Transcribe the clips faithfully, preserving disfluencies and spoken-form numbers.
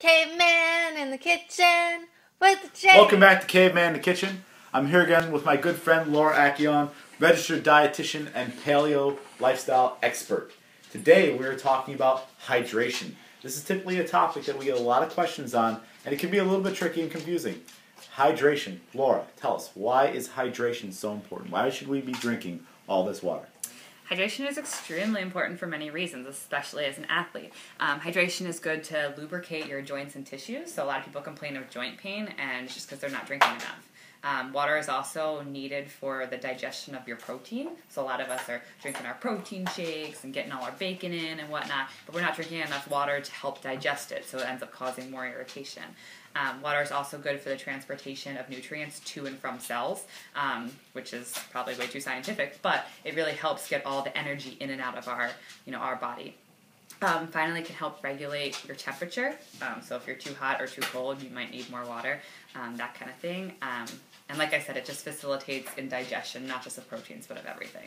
Caveman in the kitchen with the chair. Welcome back to Caveman in the Kitchen. I'm here again with my good friend Laura Akion, registered dietitian and paleo lifestyle expert. Today we're talking about hydration. This is typically a topic that we get a lot of questions on, and it can be a little bit tricky and confusing. Hydration. Laura, tell us, why is hydration so important? Why should we be drinking all this water? Hydration is extremely important for many reasons, especially as an athlete. Um, hydration is good to lubricate your joints and tissues, so a lot of people complain of joint pain, and it's just because they're not drinking enough. Um, water is also needed for the digestion of your protein, so a lot of us are drinking our protein shakes and getting all our bacon in and whatnot, but we're not drinking enough water to help digest it, so it ends up causing more irritation. Um, water is also good for the transportation of nutrients to and from cells, um, which is probably way too scientific, but it really helps get all the energy in and out of our, you know, our body. Um, finally, it can help regulate your temperature. Um, so if you're too hot or too cold, you might need more water, um, that kind of thing. Um, and like I said, it just facilitates in digestion, not just of proteins, but of everything.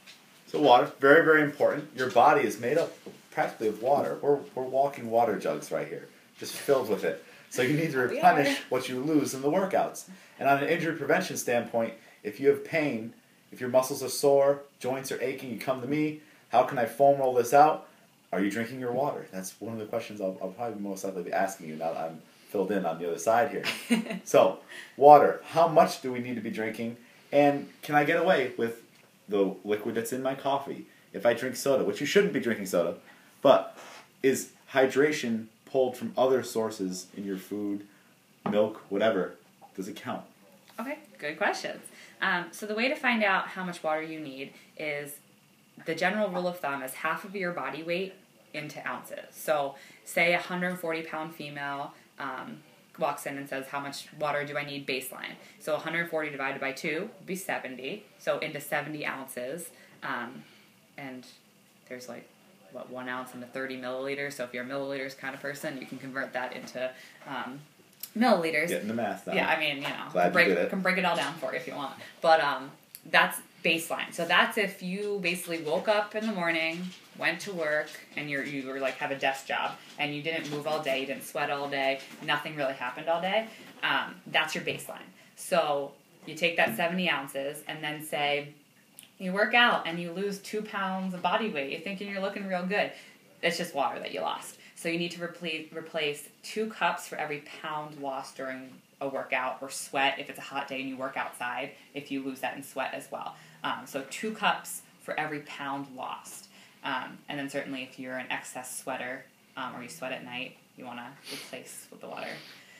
So water, very, very important. Your body is made up practically of water. We're, we're walking water jugs right here, just filled with it. So you need to replenish what you lose in the workouts. And on an injury prevention standpoint, if you have pain, if your muscles are sore, joints are aching, you come to me, how can I foam roll this out? Are you drinking your water? That's one of the questions I'll, I'll probably most likely be asking you now that I'm filled in on the other side here. So, water, how much do we need to be drinking? And can I get away with the liquid that's in my coffee if I drink soda, which you shouldn't be drinking soda, but is hydration pulled from other sources in your food, milk, whatever, does it count? Okay, good questions. Um, so the way to find out how much water you need is the general rule of thumb is half of your body weight into ounces. So say a one hundred forty pound female um, walks in and says, how much water do I need baseline? So one hundred forty divided by two would be seventy. So into seventy ounces. Um, and there's like, what, one ounce into thirty milliliters. So if you're a milliliters kind of person, you can convert that into um, milliliters. Getting the math down. Yeah, I mean, you know, Glad can break, you did it. can break it all down for you if you want. But um, that's baseline. So that's if you basically woke up in the morning, went to work, and you're, you were like have a desk job, and you didn't move all day, you didn't sweat all day, nothing really happened all day. Um, that's your baseline. So you take that seventy ounces and then say, you work out and you lose two pounds of body weight. You're thinking you're looking real good. It's just water that you lost. So you need to replace replace two cups for every pound lost during a workout, or sweat if it's a hot day and you work outside, if you lose that in sweat as well. Um, so two cups for every pound lost. Um, and then certainly if you're an excess sweater um, or you sweat at night, you want to replace with the water.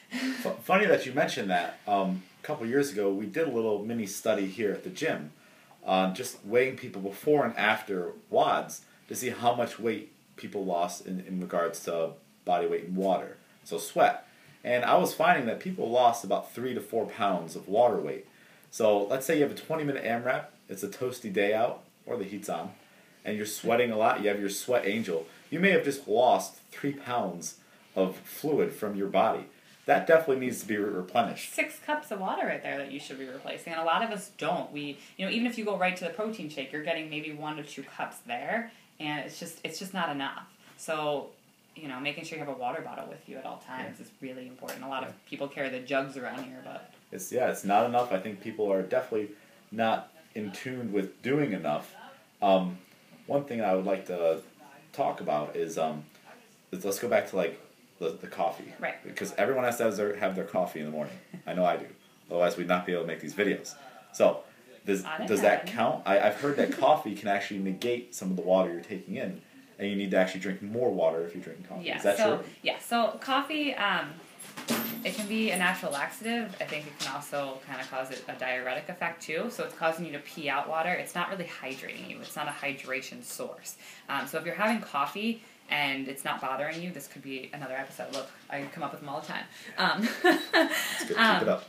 F- funny that you mentioned that. Um, a couple years ago, we did a little mini study here at the gym on just weighing people before and after W O Ds to see how much weight people lost in, in regards to body weight in water, so sweat. And I was finding that people lost about three to four pounds of water weight. So let's say you have a twenty minute AMRAP, it's a toasty day out, or the heat's on, and you're sweating a lot, you have your sweat angel, you may have just lost three pounds of fluid from your body. That definitely needs to be replenished. Six cups of water right there that you should be replacing, and a lot of us don't. We, you know, even if you go right to the protein shake, you're getting maybe one to two cups there, and it's just it's just not enough. So, you know, making sure you have a water bottle with you at all times yeah. is really important. A lot yeah. of people carry the jugs around here, but it's yeah, it's not enough. I think people are definitely not in tune with doing enough. Um, one thing I would like to talk about is, um, is let's go back to like. The, the coffee. Right. Because everyone has to have their, have their coffee in the morning. I know I do. Otherwise, we'd not be able to make these videos. So, does does that count? I, I've heard that coffee can actually negate some of the water you're taking in, and you need to actually drink more water if you're drinking coffee. Yeah, Is that so, true? Yeah, so coffee, um, it can be a natural laxative. I think it can also kind of cause a diuretic effect too. So it's causing you to pee out water. It's not really hydrating you. It's not a hydration source. Um, so if you're having coffee and it's not bothering you, this could be another episode. Look, I come up with them all the time. Um, That's good. Keep um, it up.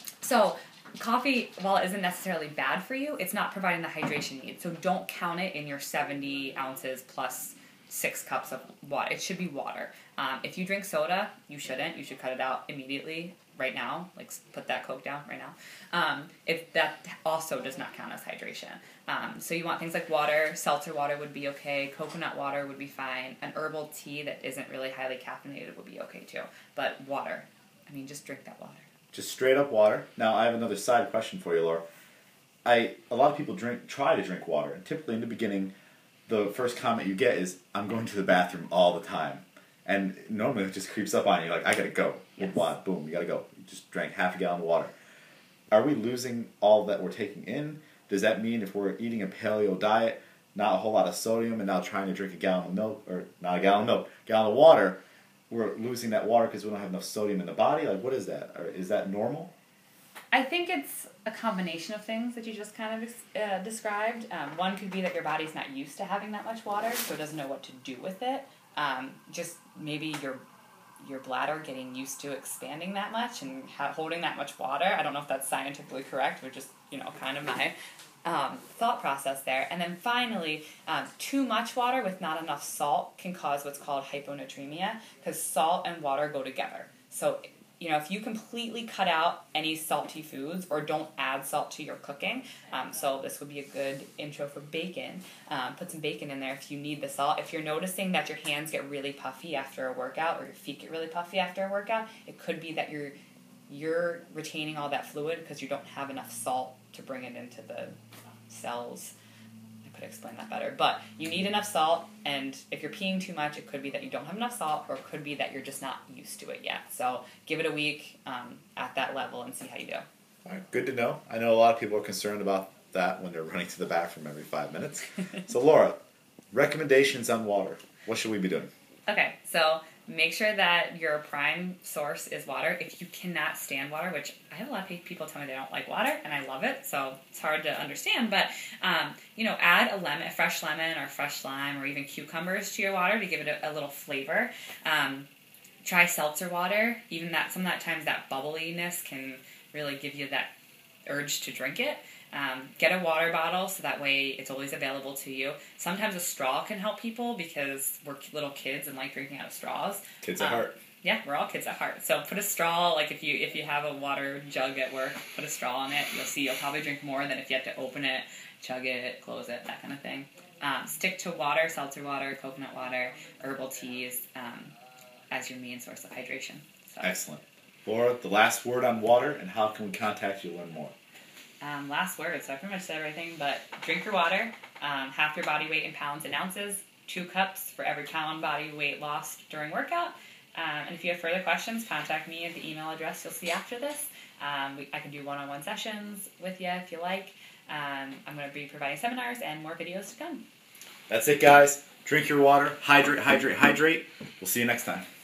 So coffee, while it isn't necessarily bad for you, it's not providing the hydration you need. So don't count it in your seventy ounces plus six cups of water. It should be water. Um, if you drink soda, you shouldn't. You should cut it out immediately. right now, like put that Coke down right now, um, if that also does not count as hydration. Um, so you want things like water, seltzer water would be okay, coconut water would be fine, an herbal tea that isn't really highly caffeinated would be okay too. But water, I mean, just drink that water. Just straight up water. Now I have another side question for you, Laura. I a lot of people drink try to drink water, and typically in the beginning, the first comment you get is, "I'm going to the bathroom all the time," and normally it just creeps up on you like, "I gotta go." Yes. Boom, boom, you gotta go. You just drank half a gallon of water. Are we losing all that we're taking in? Does that mean if we're eating a paleo diet, not a whole lot of sodium, and now trying to drink a gallon of milk, or not a gallon of milk, a gallon of water, we're losing that water because we don't have enough sodium in the body? Like, what is that? Or is that normal? I think it's a combination of things that you just kind of uh, described. Um, one could be that your body's not used to having that much water, so it doesn't know what to do with it. Um, just maybe your your bladder getting used to expanding that much and ha- holding that much water. I don't know if that's scientifically correct, but just, you know, kind of my um, thought process there. And then finally, um, too much water with not enough salt can cause what's called hyponatremia, because salt and water go together. So, you know, if you completely cut out any salty foods or don't add salt to your cooking, um, so this would be a good intro for bacon. Um, put some bacon in there if you need the salt. If you're noticing that your hands get really puffy after a workout or your feet get really puffy after a workout, it could be that you're you're retaining all that fluid because you don't have enough salt to bring it into the cells. Could explain that better, but you need enough salt, and if you're peeing too much, it could be that you don't have enough salt, or it could be that you're just not used to it yet. So give it a week um, at that level and see how you do. All right, good to know. I know a lot of people are concerned about that when they're running to the bathroom every five minutes. So Laura, recommendations on water. What should we be doing? Okay, so make sure that your prime source is water. If you cannot stand water, which I have a lot of people tell me they don't like water, and I love it, so it's hard to understand, but, um, you know, add a lemon, a fresh lemon or fresh lime or even cucumbers to your water to give it a, a little flavor. Um, try seltzer water. Even that, some of that times that bubbliness can really give you that urge to drink it. Um, get a water bottle so that way it's always available to you. Sometimes a straw can help people because we're little kids and like drinking out of straws. Kids at um, heart. Yeah, we're all kids at heart. So put a straw, like if you if you have a water jug at work, put a straw in it. You'll see you'll probably drink more than if you have to open it, chug it, close it, that kind of thing. Um, stick to water, seltzer water, coconut water, herbal teas um, as your main source of hydration. So. Excellent. Laura, the last word on water, and how can we contact you to learn more? Um, last word, so I pretty much said everything, but drink your water, um, half your body weight in pounds and ounces, two cups for every pound body weight lost during workout. Um, and if you have further questions, contact me at the email address you'll see after this. Um, we, I can do one-on-one sessions with you if you like. Um, I'm going to be providing seminars and more videos to come. That's it, guys. Drink your water, hydrate, hydrate, hydrate. We'll see you next time.